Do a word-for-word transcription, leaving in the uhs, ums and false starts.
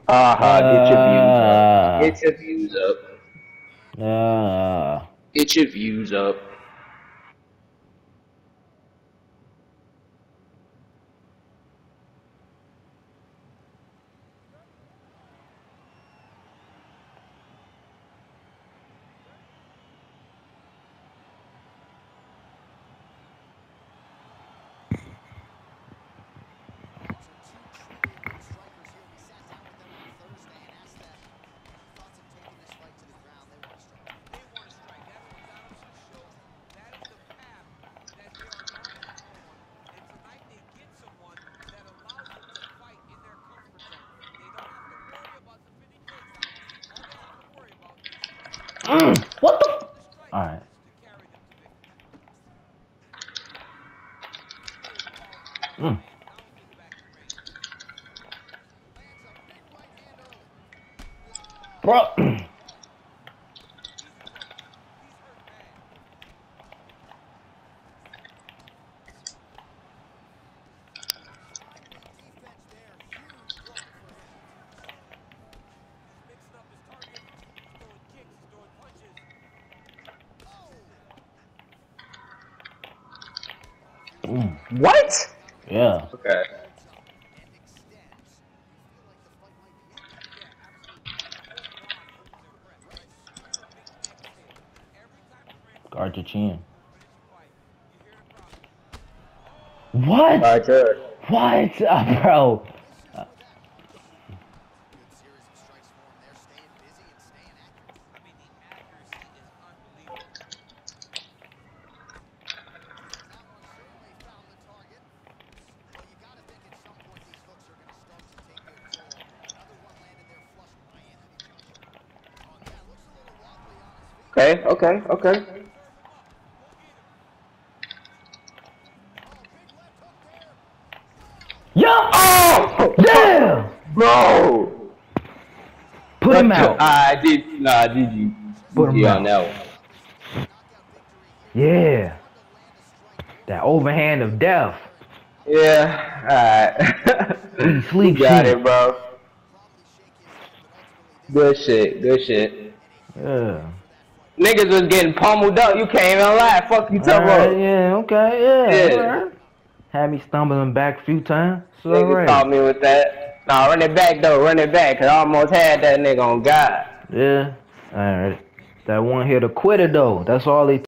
Aha, get your views up. Uh, Get your views up. uh, Get your views up. mm, what the? All right. Mm. Bro. Mm. What? Yeah. Okay. Guard your chin. What? Alright, good. What, uh, bro? Uh, Okay, okay, okay. yeah. Oh! Damn. Bro! Put him What the? out. I did. Nah, G G. Put him G G on out. that one. Yeah. That overhand of death. Yeah, alright. Sweet You sleep got shit. it, bro. Good shit, good shit. Yeah. Niggas was getting pummeled up. You can't even lie. Fuck you, tough Alright, up. yeah, okay, yeah, Yeah. alright. Had me stumbling back a few times. It's Nigga alright. caught me with that. Nah, run it back though. Run it back. Cause I almost had that nigga on God. Yeah. Alright. That one here to quit it though. That's all they